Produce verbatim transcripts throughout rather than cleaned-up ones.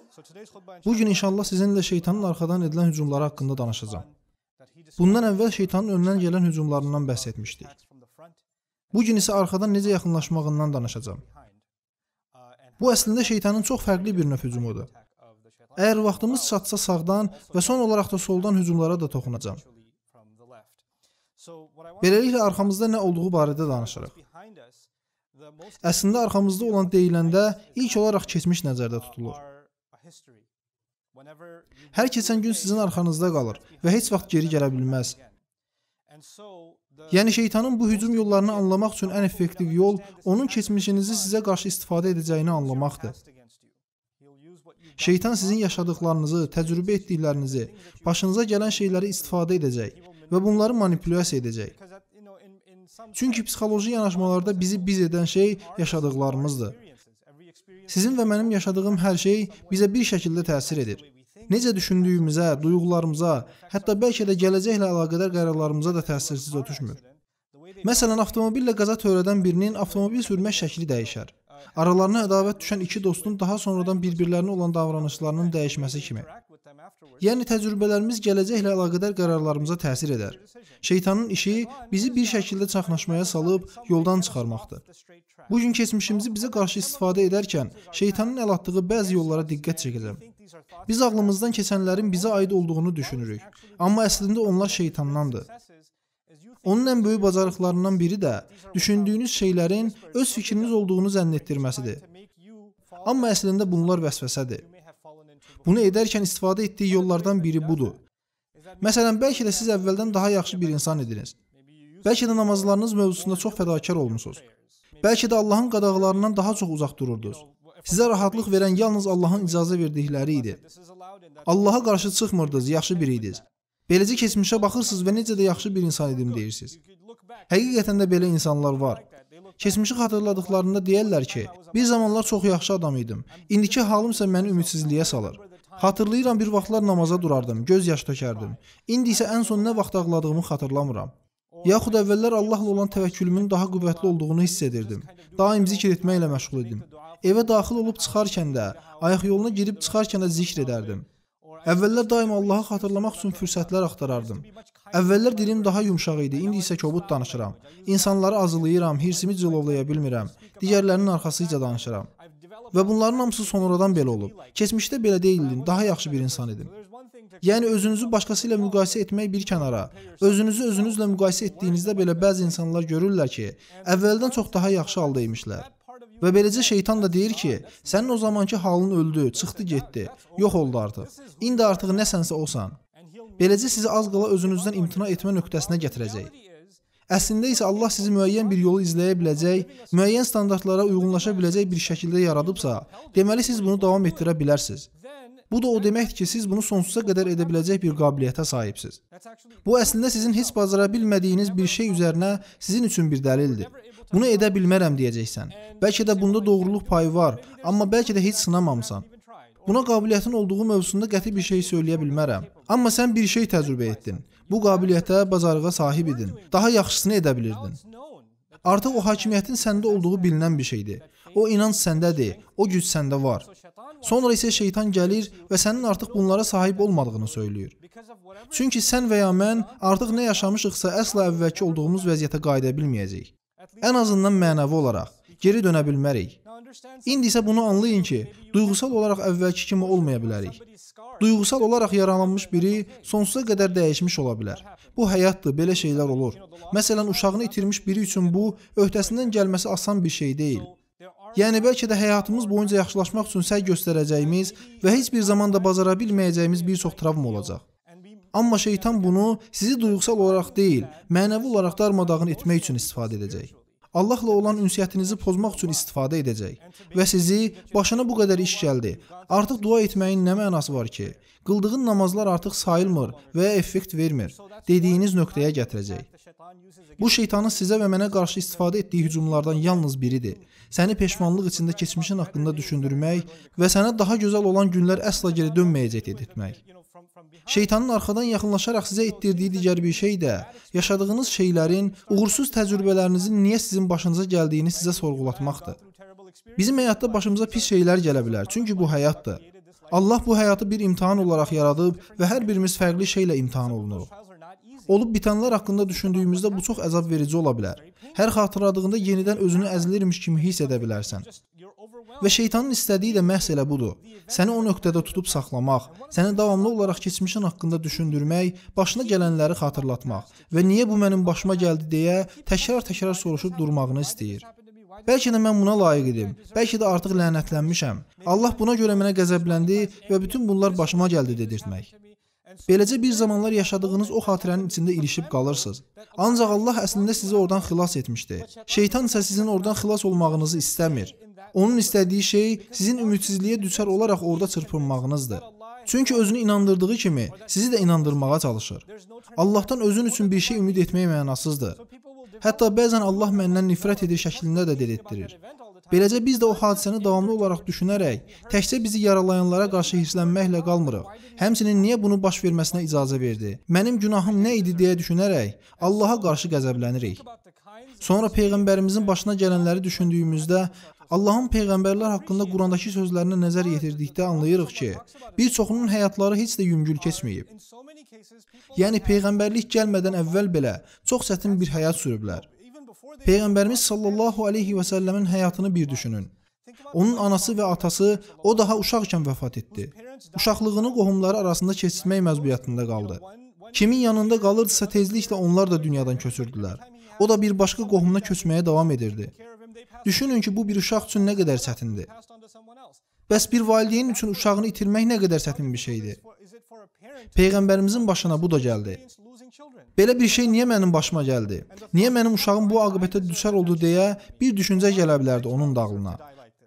Bu gün inşallah sizinlə şeytanın arxadan edilən hücumları haqqında danışacağım. Bundan əvvəl şeytanın önündən gələn hücumlarından bəhs etmişdik. Bu gün isə arxadan necə yaxınlaşmağından danışacağım. Bu əslində şeytanın çox fərqli bir növ hücumudur. Əgər vaxtımız çatsa sağdan və son olaraq da soldan hücumlara da toxunacağım. Beləliklə arxamızda nə olduğu barədə danışırıq. Əslində arxamızda olan deyiləndə ilk olaraq keçmiş nəzərdə tutulur. Hər keçən gün sizin arxanızda qalır və heç vaxt geri gələ bilməz. Yəni şeytanın bu hücum yollarını anlamaq üçün ən effektiv yol onun keçmişinizi sizə qarşı istifadə edəcəyini anlamaqdır. Şeytan sizin yaşadıqlarınızı, təcrübə etdiklərinizi, başınıza gələn şeyləri istifadə edəcək və bunları manipulyasiya edəcək. Çünki psixoloji yanaşmalarda bizi biz edən şey yaşadıqlarımızdır. Sizin və mənim yaşadığım hər şey bizə bir şəkildə təsir edir. Necə düşündüyümüzə, duyğularımıza, hətta bəlkə də gələcəklə əlaqədar qərarlarımıza da təsirsiz ötüşmür. Məsələn, avtomobillə qaza törədən birinin avtomobil sürmək şəkli dəyişər. Aralarına ədavət düşən iki dostun daha sonradan bir-birlərinə olan davranışlarının dəyişməsi kimi. Yəni, təcrübələrimiz gələcəklə əlaqədar qərarlarımıza təsir edər. Şeytanın işi bizi bir şəkildə çaxnaşmaya salıb yoldan çıxarmaqdır. Bugün keçmişimizi bizə qarşı istifadə edərkən şeytanın əl atdığı bəzi yollara diqqət çəkəcəm. Biz ağlımızdan keçənlərin bizə aid olduğunu düşünürük. Amma əslində onlar şeytandandır. Onun ən böyük bacarıqlarından biri də düşündüyünüz şeylərin öz fikriniz olduğunu zənn etdirməsidir. Amma əslində bunlar vəsvəsədir. Bunu edərkən istifadə etdiyi yollardan biri budur. Məsələn, bəlkə də siz əvvəldən daha yaxşı bir insan idiniz. Bəlkə də namazlarınız mövzusunda çox fədakar olmusunuz. Bəlkə də Allahın qadağalarından daha çox uzaq dururdunuz. Sizə rahatlıq verən yalnız Allahın icazə verdikləri idi. Allaha qarşı çıxmırdınız, yaxşı biri idiniz. Beləcə keçmişə baxırsınız və necə də yaxşı bir insan idim deyirsiniz. Həqiqətən də belə insanlar var. Keçmişi xatırladıqlarında deyərlər ki, bir zamanlar çox yaxşı adam idim. İndiki halım isə məni ümidsizliyə salır. Xatırlayıram, bir vaxtlar namaza durardım, göz yaş tökərdim. İndi isə ən son nə vaxt ağladığımı xatırlamıram. Yaxud əvvəllər Allahla olan təvəkkülümün daha qüvvətli olduğunu hiss edirdim. Daim zikr etməklə məşğul idim. Evə daxil olub çıxarkən də, ayaq yoluna girib çıxarkən də zikr edərdim. Əvvəllər daim Allahı xatırlamaq üçün fürsətlər axtarardım. Əvvəllər dilim daha yumşaq idi, indi isə kobud danışıram. İnsanları azılayıram, hirsimi cilovlaya bilmirəm, digərlərinin arxasıca danışıram. Və bunların hamısı sonradan belə olub. Keçmişdə belə deyildim, daha yaxşı bir insan idim. Yəni özünüzü başqası ilə müqayisə etmək bir kənara, özünüzü özünüzlə müqayisə etdiyinizdə belə bəzi insanlar görürlər ki, əvvəldən çox daha yaxşı halda imişlər. Və beləcə şeytan da deyir ki, sənin o zamanki halın öldü, çıxdı getdi, yox oldu artıq. İndi artıq nəsənsə olsan. Beləcə sizi az qala özünüzdən imtina etmə nöqtəsinə gətirəcək. Əslində isə Allah sizi müəyyən bir yolu izləyə biləcək, müəyyən standartlara uyğunlaşa biləcək bir şəkildə yaradıbsa, deməli siz bunu davam etdirə bilərsiniz. Bu da o deməkdir ki, siz bunu sonsuza qədər edə biləcək bir qabiliyyətə sahibsiniz. Bu əslində sizin heç bacara bilmədiyiniz bir şey üzərinə sizin üçün bir dəlildir. Bunu edə bilmərəm deyəcəksən. Bəlkə də bunda doğruluq payı var, amma bəlkə də heç sınamamısan. Buna qabiliyyətin olduğu mövzusunda qəti bir şey söyləyə bilmərəm. Amma sən bir şey təcrübə etdin. Bu qabiliyyətə, bacarığa sahib idin. Daha yaxşısını edə bilirdin. Artıq o hakimiyyətin səndə olduğu bilinən bir şeydir. O inanc səndədir, o güc səndə var. Sonra isə şeytan gəlir və sənin artıq bunlara sahib olmadığını söyləyir. Çünki sən və ya mən artıq nə yaşamışıqsa əsla əvvəlki olduğumuz vəziyyətə qayıda bilməyəcəyik. Ən azından mənəvi olaraq geri dönə bilmərik. İndi isə bunu anlayın ki, duyğusal olaraq əvvəlki kimi olmaya bilərik. Duyğusal olaraq yaralanmış biri sonsuza qədər dəyişmiş ola bilər. Bu həyatdır, belə şeylər olur. Məsələn, uşağını itirmiş biri üçün bu, öhdəsindən gəlməsi asan bir şey deyil. Yəni, bəlkə də həyatımız boyunca yaxşılaşmaq üçün səy göstərəcəyimiz və heç bir zaman da bacara bilməyəcəyimiz bir çox travma olacaq. Amma şeytan bunu sizi duyğusal olaraq deyil, mənəvi olaraq darmadağın etmək üçün istifadə edəcək. Allahla olan ünsiyyətinizi pozmaq üçün istifadə edəcək və sizi başına bu qədər iş gəldi. Artıq dua etməyin nə mənası var ki? Qıldığın namazlar artıq sayılmır və ya effekt vermir dediyiniz nöqtəyə gətirəcək. Bu şeytanın sizə və mənə qarşı istifadə etdiyi hücumlardan yalnız biridir. Səni peşmanlıq içində keçmişin haqqında düşündürmək və sənə daha gözəl olan günlər əsla geri dönməyəcək etmək. Şeytanın arxadan yaxınlaşaraq sizə etdirdiyi digər bir şey də yaşadığınız şeylərin, uğursuz təcrübələrinizin niyə sizin başınıza gəldiyini sizə sorğulatmaqdır. Bizim həyatda başımıza pis şeylər gələ bilər, çünki bu həyatdır. Allah bu həyatı bir imtahan olaraq yaradıb və hər birimiz fərqli şeylə imtahan olunuruq. Olub bitənlər haqqında düşündüyümüzdə bu çox əzab verici ola bilər. Hər xatırladığında yenidən özünü əzilirmiş kimi hiss edə bilərsən. Və şeytanın istədiyi də məhz elə budur. Səni o nöqtədə tutub saxlamaq, səni davamlı olaraq keçmişin haqqında düşündürmək, başına gələnləri xatırlatmaq və niyə bu mənim başıma gəldi deyə təkrar-təkrar soruşub durmağını istəyir. Bəlkə də mən buna layiq idim, bəlkə də artıq lənətlənmişəm. Allah buna görə mənə qəzəbləndi və bütün bunlar başıma gəldi dedirtmək. Beləcə bir zamanlar yaşadığınız o xatirənin içində ilişib qalırsınız. Ancaq Allah əslində sizi oradan xilas etmişdi. Şeytan isə sizin oradan xilas olmağınızı istəmir. Onun istədiyi şey sizin ümidsizliyə düçar olaraq orada çırpınmağınızdır. Çünki özünü inandırdığı kimi sizi də inandırmağa çalışır. Allahdan özün üçün bir şey ümid etmək mənasızdır. Hətta bəzən Allah məndən nifrət edir şəklində də dedirtdirir. Beləcə biz də o hadisəni davamlı olaraq düşünərək, təkcə bizi yaralayanlara qarşı hirslənməklə qalmırıq. Həmçinin niyə bunu baş verməsinə icazə verdi? Mənim günahım nə idi deyə düşünərək Allaha qarşı qəzəblənirik. Sonra Peyğəmbərimizin başına gələnləri düşündüyümüzdə Allahın Peyğəmbərlər haqqında Qurandakı sözlərinə nəzər yetirdikdə anlayırıq ki, bir çoxunun həyatları heç də yüngül keçməyib. Yəni Peyğəmbərlik gəlmədən əvvəl belə çox çətin bir həyat sürüblər. Peyğəmbərimiz sallallahu aleyhi və səlləmin həyatını bir düşünün. Onun anası və atası o daha uşaqkən vəfat etdi. Uşaqlığını qohumları arasında keçirmək məcburiyyətində qaldı. Kimin yanında qalırdısa tezliklə onlar da dünyadan köçürdülər. O da bir başqa qohumuna köçməyə davam edirdi. Düşünün ki, bu bir uşaq üçün nə qədər çətindir. Bəs bir valideyn üçün uşağını itirmək nə qədər çətin bir şeydir. Peyğəmbərimizin başına bu da gəldi. Belə bir şey niyə mənim başıma gəldi? Niyə mənim uşağım bu aqibətə düçar oldu deyə bir düşüncə gələ bilərdi onun da ağlına.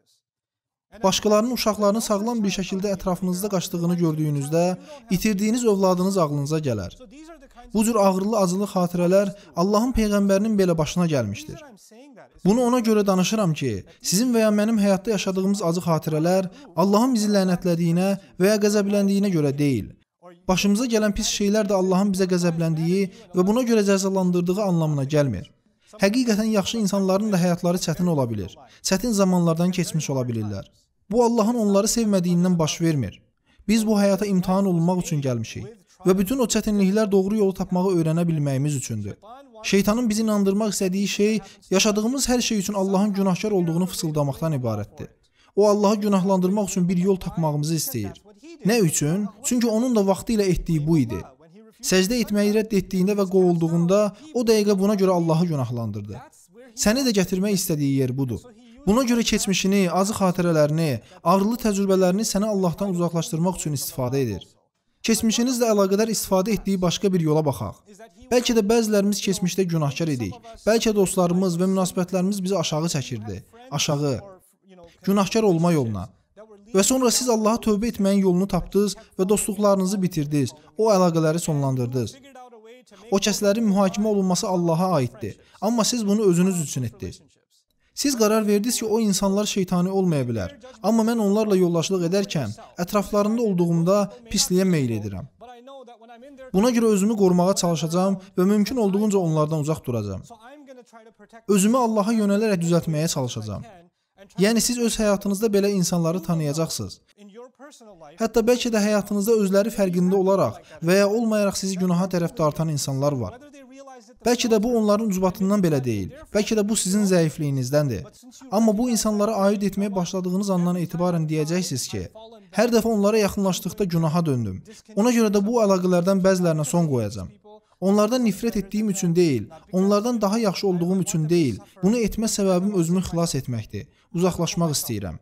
Başqalarının uşaqlarını sağlam bir şəkildə ətrafınızda qaçdığını gördüyünüzdə itirdiyiniz övladınız ağlınıza gələr. Bu cür ağrılı acılı xatirələr Allahın Peyğəmbərinin belə başına gəlmişdir. Bunu ona görə danışıram ki, sizin və ya mənim həyatda yaşadığımız acı xatirələr Allahın bizi lənətlədiyinə və ya qəzəbləndiyinə görə deyil. Başımıza gələn pis şeylər də Allahın bizə qəzəbləndiyi və buna görə cəzalandırdığı anlamına gəlmir. Həqiqətən yaxşı insanların da həyatları çətin ola bilir. Çətin zamanlardan keçmiş ola bilirlər. Bu Allahın onları sevmədiyindən baş vermir. Biz bu həyata imtahan olunmaq üçün gəlmişik və bütün o çətinliklər doğru yolu tapmağı öyrənə bilməyimiz üçündür. Şeytanın bizi inandırmaq istədiyi şey yaşadığımız hər şey üçün Allahın günahkar olduğunu fısıldamaqdan ibarətdir. O Allahı günahlandırmaq üçün bir yol tapmağımızı istəyir. Nə üçün? Çünki onun da vaxtı ilə etdiyi bu idi. Səcdə etməyi rədd etdiyində və qovulduğunda o dəqiqə buna görə Allahı günahlandırdı. Səni də gətirmək istədiyi yer budur. Buna görə keçmişini, acı xatirələrini, ağrılı təcrübələrini səni Allahdan uzaqlaşdırmaq üçün istifadə edir. Keçmişinizlə əlaqədar istifadə etdiyi başqa bir yola baxaq. Bəlkə də bəzilərimiz keçmişdə günahkar idik. Bəlkə dostlarımız və münasibətlərimiz bizi aşağı çəkirdi. Aşağı. Günahkar olma yoluna. Və sonra siz Allaha tövbə etməyin yolunu tapdınız və dostluqlarınızı bitirdiniz. O əlaqələri sonlandırdınız. O kəslərin mühakimə olunması Allaha aiddir. Amma siz bunu özünüz üçün etdiniz. Siz qərar verdiniz ki, o insanlar şeytani olmaya bilər. Amma mən onlarla yoldaşlıq edərkən, ətraflarında olduğumda pisliyə meyl edirəm. Buna görə özümü qorumağa çalışacağam və mümkün olduğunca onlardan uzaq duracağam. Özümü Allaha yönələrək düzəltməyə çalışacağam. Yəni siz öz həyatınızda belə insanları tanıyacaqsınız. Hətta bəlkə də həyatınızda özləri fərqində olaraq və ya olmayaraq sizi günaha tərəf dartan insanlar var. Bəlkə də bu onların ucbatından belə deyil. Bəlkə də bu sizin zəifliyinizdəndir. Amma bu insanlara aid etməyə başladığınız andan etibarən deyəcəksiniz ki, hər dəfə onlara yaxınlaşdıqda günaha döndüm. Ona görə də bu əlaqələrdən bəzilərinə son qoyacağam. Onlardan nifrət etdiyim üçün deyil, onlardan daha yaxşı olduğum üçün deyil, bunu etmə səbəbim özümü xilas etməkdir. Uzaqlaşmaq istəyirəm.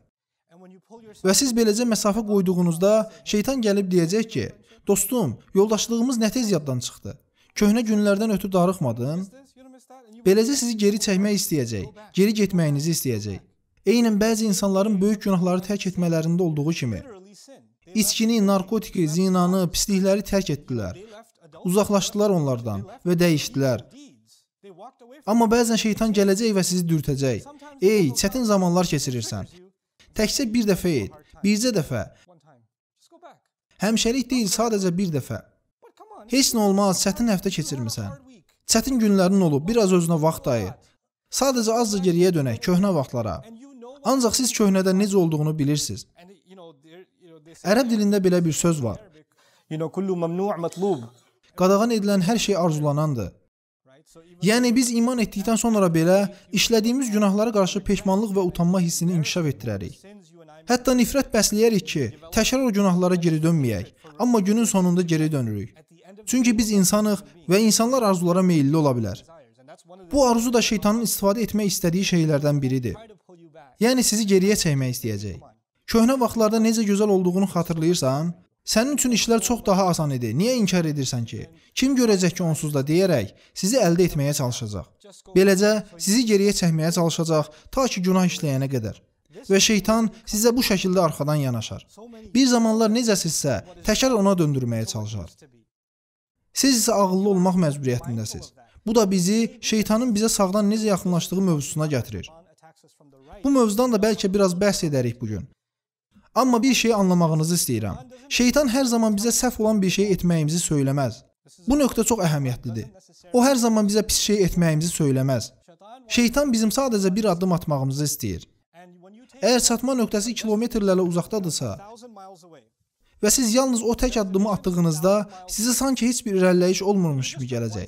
Və siz beləcə məsafə qoyduğunuzda şeytan gəlib deyəcək ki, dostum, yoldaşlığımız nə tez yaddan çıxdı. Köhnə günlərdən ötürü darıxmadın. Beləcə sizi geri çəkmək istəyəcək, geri getməyinizi istəyəcək. Eynən bəzi insanların böyük günahları tərk etmələrində olduğu kimi. İçkini, narkotiki, zinanı, pislikləri tərk etdilər. Uzaqlaşdılar onlardan və dəyişdilər. Amma bəzən şeytan gələcək və sizi dürtəcək. Ey, çətin zamanlar keçirirsən. Təkcə bir dəfə et, bircə dəfə. Həmişəlik deyil, sadəcə bir dəfə. Heç nə olmaz, çətin həftə keçirmisən. Çətin günlərin olub, biraz özünə vaxt ayır. Sadəcə azca geriyə dönək, köhnə vaxtlara. Ancaq siz köhnədə necə olduğunu bilirsiniz. Ərəb dilində belə bir söz var. Qadağan edilən hər şey arzulanandır. Yəni biz iman etdikdən sonra belə işlədiyimiz günahlara qarşı peşmanlıq və utanma hissini inkişaf etdirərik. Hətta nifrət bəsləyərik ki, təkrar o günahlara geri dönməyək, amma günün sonunda geri dönürük. Çünki biz insanıq və insanlar arzulara meyilli ola bilər. Bu arzu da şeytanın istifadə etmək istədiyi şeylərdən biridir. Yəni sizi geriyə çəkmək istəyəcək. Köhnə vaxtlarda necə gözəl olduğunu xatırlayırsan? Sənin üçün işlər çox daha asan idi. Niyə inkar edirsən ki? Kim görəcək ki onsuz da deyərək sizi əldə etməyə çalışacaq. Beləcə sizi geriyə çəkməyə çalışacaq ta ki günah işləyənə qədər. Və şeytan sizə bu şəkildə arxadan yanaşar. Bir zamanlar necəsinizsə təkrar ona döndürməyə çalışar. Siz isə ağıllı olmaq məcburiyyətindəsiz. Bu da bizi şeytanın bizə sağdan necə yaxınlaşdığı mövzusuna gətirir. Bu mövzudan da bəlkə biraz bəhs edərik bugün. Amma bir şeyi anlamağınızı istəyirəm. Şeytan hər zaman bizə səhv olan bir şey etməyimizi söyləməz. Bu nöqtə çox əhəmiyyətlidir. O hər zaman bizə pis şey etməyimizi söyləməz. Şeytan bizim sadəcə bir addım atmağımızı istəyir. Əgər çatma nöqtəsi kilometrlərlə uzaqdadırsa və siz yalnız o tək addımı atdığınızda sizə sanki heç bir irəliləyiş olmurmuş kimi gələcək.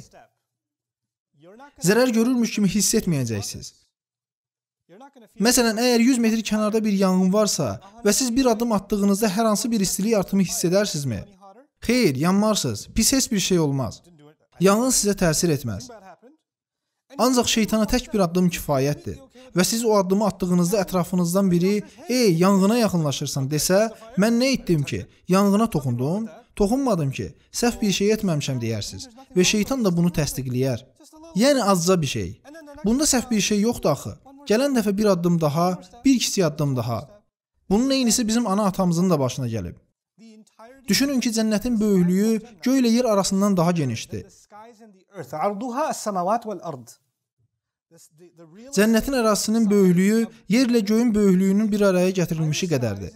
Zərər görürmüş kimi hiss etməyəcəksiniz. Məsələn, əgər yüz metr kənarda bir yanğın varsa və siz bir addım atdığınızda hər hansı bir istilik artımı hiss edərsinizmi? Xeyr, yanmarsınız. Pis heç bir şey olmaz. Yanğın sizə təsir etməz. Ancaq şeytana tək bir addım kifayətdir. Və siz o addımı atdığınızda ətrafınızdan biri, ey, yanğına yaxınlaşırsan desə, mən nə etdim ki? Yanğına toxundum? Toxunmadım ki, səhv bir şey etməmişəm deyərsiniz. Və şeytan da bunu təsdiqləyər. Yəni azca bir şey. Bunda səhv bir şey yoxdur axı. Gələn dəfə bir addım daha, bir kiçik addım daha. Bunun eynisi bizim ana atamızın da başına gəlib. Düşünün ki, cənnətin böyüklüyü göy ilə yer arasından daha genişdir. Cənnətin ərazisinin böyüklüyü yer ilə göyün böyüklüyünün bir araya gətirilmişi qədərdir.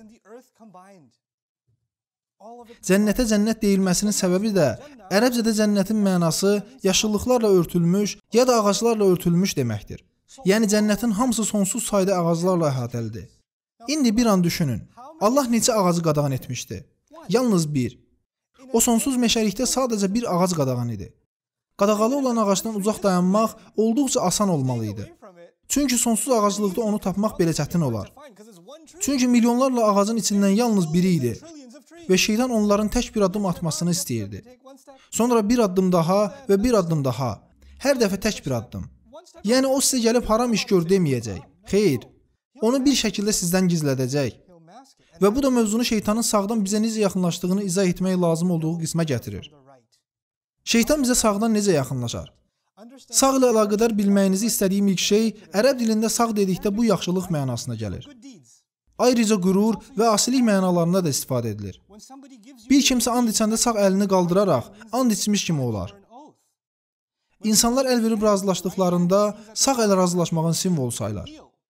Cənnətə cənnət deyilməsinin səbəbi də ərəbcədə cənnətin mənası yaşıllıqlarla örtülmüş ya da ağaclarla örtülmüş deməkdir. Yəni cənnətin hamısı sonsuz sayda ağaclarla əhatəlidir. İndi bir an düşünün. Allah neçə ağacı qadağan etmişdi? Yalnız bir. O sonsuz meşəlikdə sadəcə bir ağac qadağan idi. Qadağalı olan ağacdan uzaq dayanmaq olduqca asan olmalı idi. Çünki sonsuz ağaclıqda onu tapmaq belə çətin olar. Çünki milyonlarla ağacın içindən yalnız biri idi. Və şeytan onların tək bir addım atmasını istəyirdi. Sonra bir addım daha və bir addım daha. Hər dəfə tək bir addım. Yəni o sizə gəlib haram iş gör deməyəcək. Xeyr, onu bir şəkildə sizdən gizlədəcək. Və bu da mövzunu şeytanın sağdan bizə necə yaxınlaşdığını izah etmək lazım olduğu qismə gətirir. Şeytan bizə sağdan necə yaxınlaşar? Sağ ilə əlaqədar bilməyinizi istədiyim ilk şey, ərəb dilində sağ dedikdə bu yaxşılıq mənasına gəlir. Ayrıca qürur və asilik mənalarında da istifadə edilir. Bir kimsə and içəndə sağ əlini qaldıraraq and içmiş kimi olar. İnsanlar əl verib razılaşdıqlarında sağ əl razılaşmağın simvolu sayılar.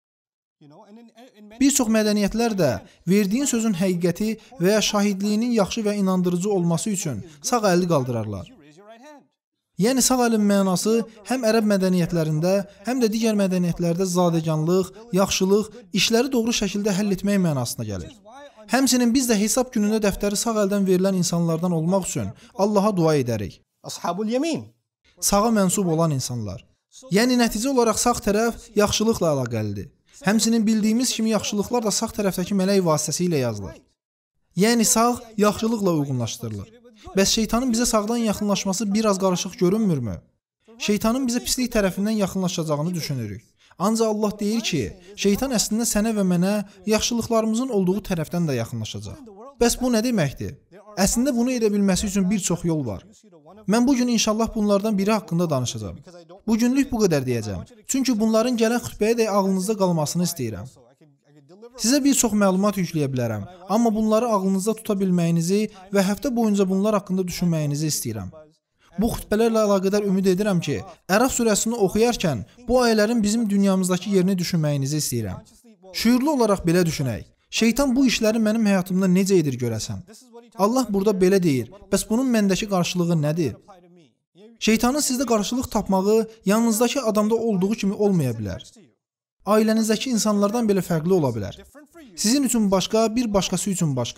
Bir çox mədəniyyətlər də verdiyin sözün həqiqəti və ya şahidliyinin yaxşı və inandırıcı olması üçün sağ əli qaldırarlar. Yəni sağ əlin mənası həm ərəb mədəniyyətlərində, həm də digər mədəniyyətlərdə zadəganlıq, yaxşılıq, işləri doğru şəkildə həll etmək mənasına gəlir. Həmçinin biz də hesab günündə dəftəri sağ əldən verilən insanlardan olmaq üçün Allaha dua edərik. Ashabul yemin. Sağa mənsub olan insanlar. Yəni nəticə olaraq sağ tərəf yaxşılıqla əlaqəlidir. Həmçinin bildiyimiz kimi yaxşılıqlar da sağ tərəfdəki mələk vasitəsilə yazılır. Yəni sağ yaxşılıqla uyğunlaşdırılır. Bəs şeytanın bizə sağdan yaxınlaşması biraz qarışıq görünmürmü? Şeytanın bizə pislik tərəfindən yaxınlaşacağını düşünürük. Ancaq Allah deyir ki, şeytan əslində sənə və mənə yaxşılıqlarımızın olduğu tərəfdən də yaxınlaşacaq. Bəs bu nə deməkdir? Əslində bunu edə bilməsi üçün bir çox yol var. Mən bugün inşallah bunlardan biri haqqında danışacağam. Bugünlük bu qədər deyəcəm. Çünki bunların gələn xütbəyə də ağlınızda qalmasını istəyirəm. Sizə bir çox məlumat yükləyə bilərəm, amma bunları ağlınızda tuta bilməyinizi və həftə boyunca bunlar haqqında düşünməyinizi istəyirəm. Bu xütbələrlə əlaqədar ümid edirəm ki, Ərəf surəsini oxuyarkən bu ayələrin bizim dünyamızdakı yerini düşünməyinizi istəyirəm. Şüurlu olaraq belə düşünək. Şeytan bu işləri mənim həyatımda necə edir görəsən? Allah burada belə deyir. Bəs bunun məndəki qarşılığı nədir? Şeytanın sizdə qarşılıq tapmağı yanınızdakı adamda olduğu kimi olmaya bilər. Ailənizdəki insanlardan belə fərqli ola bilər. Sizin üçün başqa, bir başqası üçün başqa.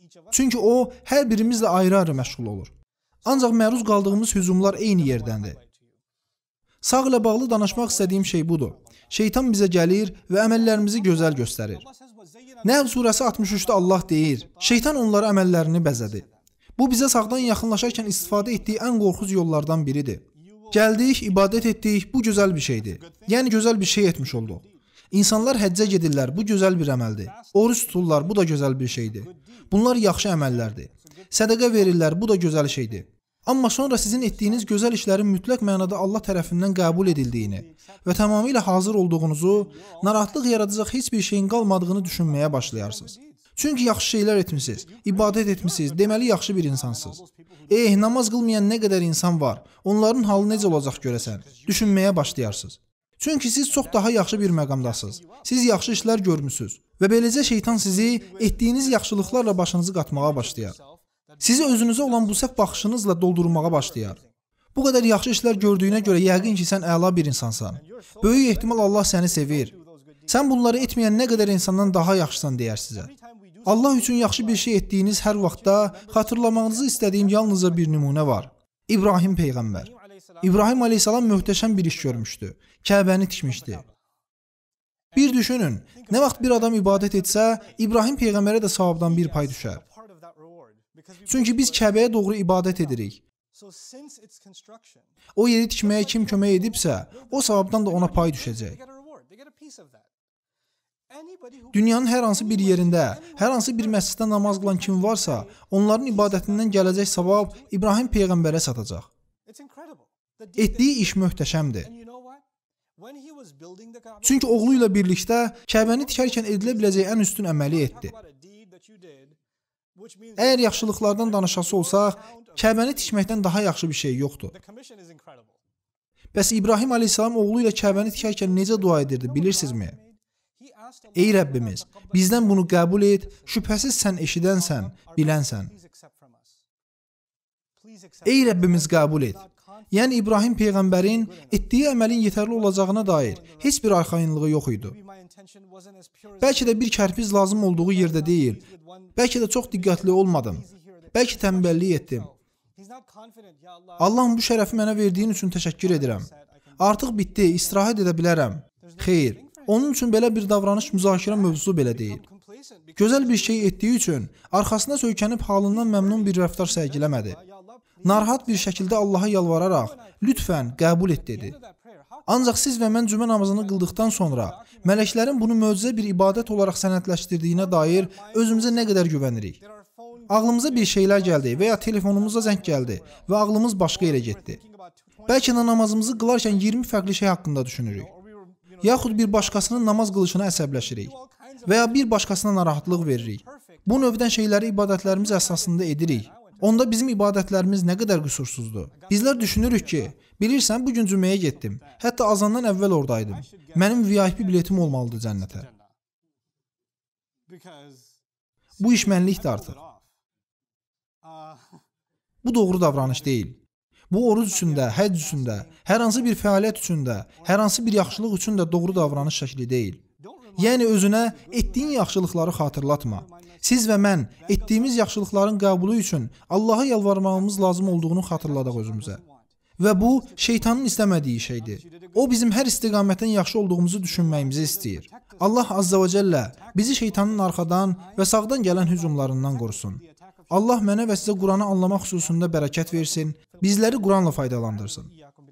Çünki o hər birimizlə ayrı-ayrı məşğul olur. Ancaq məruz qaldığımız hücumlar eyni yerdəndir. Sağ ilə bağlı danışmaq istədiyim şey budur. Şeytan bizə gəlir və əməllərimizi gözəl göstərir. Nəhl surəsi altmış üçdə Allah deyir, şeytan onlara əməllərini bəzədi. Bu bizə sağdan yaxınlaşarkən istifadə etdiyi ən qorxunc yollardan biridir. Gəldik, ibadət etdik, bu gözəl bir şeydir. Yəni gözəl bir şey etmiş olduq. İnsanlar həccə gedirlər, bu gözəl bir əməldir. Oruç tuturlar, bu da gözəl bir şeydir. Bunlar yaxşı əməllərdir. Sədəqə verirlər, bu da gözəl şeydir. Amma sonra sizin etdiyiniz gözəl işlərin mütləq mənada Allah tərəfindən qəbul edildiyini və tamamilə hazır olduğunuzu, narahatlıq yaradacaq heç bir şeyin qalmadığını düşünməyə başlayarsınız. Çünki yaxşı şeylər etmisiniz, ibadət etmisiniz, deməli yaxşı bir insansınız. Eh, namaz qılmayan nə qədər insan var, onların halı necə olacaq görəsən, düşünməyə başlayarsınız. Çünki siz çox daha yaxşı bir məqamdasınız. Siz yaxşı işlər görmüsünüz və beləcə şeytan sizi etdiyiniz yaxşılıqlarla başınızı qatmağa başlayar. Sizi özünüzə olan bu səhv baxışınızla doldurmağa başlayar. Bu qədər yaxşı işlər gördüyünə görə yəqin ki, sən əla bir insansan. Böyük ehtimal Allah səni sevir. Sən bunları etməyən nə qədər insandan daha yaxşısan deyər sizə. Allah üçün yaxşı bir şey etdiyiniz hər vaxtda xatırlamağınızı istədiyim yalnızca bir nümunə var. İbrahim Peyğəmbər. İbrahim Aleyhisselam möhtəşəm bir iş görmüşdü. Kəbəni tikmişdi. Bir düşünün, nə vaxt bir adam ibadət etsə, İbrahim Peyğəmbərə də savabdan bir pay düşər. Çünki biz Kəbəyə doğru ibadət edirik. O yeri tikməyə kim kömək edibsə, o savabdan da ona pay düşəcək. Dünyanın hər hansı bir yerində, hər hansı bir məsciddə namaz qılan kim varsa, onların ibadətindən gələcək savab İbrahim Peyğəmbərə çatacaq. Etdiyi iş möhtəşəmdir. Çünki oğlu ilə birlikdə Kəbəni tikərkən edilə biləcək ən üstün əməli etdi. Əgər yaxşılıqlardan danışası olsaq, Kəbəni tikməkdən daha yaxşı bir şey yoxdur. Bəs İbrahim Aleyhisselam oğlu ilə Kəbəni tikərkən necə dua edirdi, bilirsinizmi? Ey Rəbbimiz, bizdən bunu qəbul et, şübhəsiz sən eşidənsən, bilənsən. Ey Rəbbimiz qəbul et. Yəni İbrahim Peyğəmbərin etdiyi əməlin yetərli olacağına dair heç bir arxayınlığı yox idi. Bəlkə də bir kərpiz lazım olduğu yerdə deyil. Bəlkə də çox diqqətli olmadım. Bəlkə tənbəllik etdim. Allahım, bu şərəfi mənə verdiyin üçün təşəkkür edirəm. Artıq bitdi, istirahət edə bilərəm. Xeyr, onun üçün belə bir davranış müzakirə mövzusu belə deyil. Gözəl bir şey etdiyi üçün arxasına söykənib halından məmnun bir rəftar sərgiləmədi. Narahat bir şəkildə Allaha yalvararaq, lütfən qəbul et dedi. Ancaq siz və mən cümə namazını qıldıqdan sonra mələklərin bunu möcüzə bir ibadət olaraq sənədləşdirdiyinə dair özümüzə nə qədər güvənirik? Ağlımıza bir şeylər gəldi və ya telefonumuza zəng gəldi və ağlımız başqa yerə getdi. Bəlkə də namazımızı qılarkən iyirmi fərqli şey haqqında düşünürük. Yaxud bir başqasının namaz qılışına əsəbləşirik və ya bir başqasına narahatlıq veririk. Bu növdən şeyləri ibadətlərimiz əsasında edirik. Onda bizim ibadətlərimiz nə qədər qüsursuzdur. Bizlər düşünürük ki, bilirsən, bugün cüməyə getdim. Hətta azandan əvvəl oradaydım. Mənim V I P biletim olmalıdır cənnətə. Bu işmənlikdir artıq. Bu doğru davranış deyil. Bu oruc üçün də, həcc üçün də, hər hansı bir fəaliyyət üçün də, hər hansı bir yaxşılıq üçün də doğru davranış şəkli deyil. Yəni özünə etdiyin yaxşılıqları xatırlatma. Siz və mən etdiyimiz yaxşılıqların qəbulu üçün Allaha yalvarmağımız lazım olduğunu xatırladaq özümüzə. Və bu, şeytanın istəmədiyi şeydir. O, bizim hər istiqamətdən yaxşı olduğumuzu düşünməyimizi istəyir. Allah Azza və Cəllə bizi şeytanın arxadan və sağdan gələn hücumlarından qorusun. Allah mənə və sizə Quranı anlamaq xüsusunda bərəkət versin, bizləri Quranla faydalandırsın.